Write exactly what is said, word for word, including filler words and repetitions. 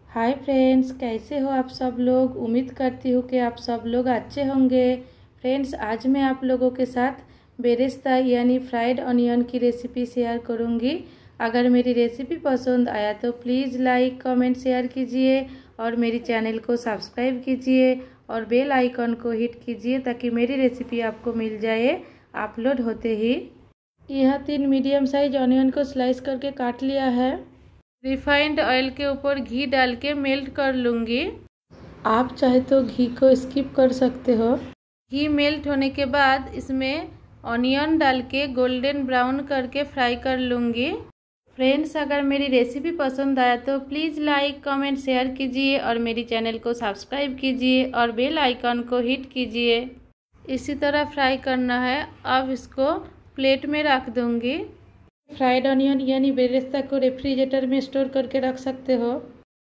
Hi friends, कैसे हो आप सब लोग। उम्मीद करती हूँ कि आप सब लोग अच्छे होंगे। फ्रेंड्स, आज मैं आप लोगों के साथ बेरेस्ता यानी फ्राइड ऑनियन की रेसिपी शेयर करूँगी। अगर मेरी रेसिपी पसंद आया तो प्लीज़ लाइक कमेंट शेयर कीजिए और मेरी चैनल को सब्सक्राइब कीजिए और बेल आइकन को हिट कीजिए ताकि मेरी रेसिपी आपको मिल जाए अपलोड होते ही। यह तीन मीडियम साइज ऑनियन को स्लाइस करके काट लिया है। रिफाइंड ऑयल के ऊपर घी डाल के मेल्ट कर लूँगी। आप चाहे तो घी को स्किप कर सकते हो। घी मेल्ट होने के बाद इसमें ऑनियन डाल के गोल्डन ब्राउन करके फ्राई कर लूँगी। फ्रेंड्स, अगर मेरी रेसिपी पसंद आया तो प्लीज़ लाइक कमेंट शेयर कीजिए और मेरी चैनल को सब्सक्राइब कीजिए और बेल आइकन को हिट कीजिए। इसी तरह फ्राई करना है। अब इसको प्लेट में रख दूँगी। फ्राइड ऑनियन यानी बेरेस्ता को रेफ्रिजरेटर में स्टोर करके रख सकते हो।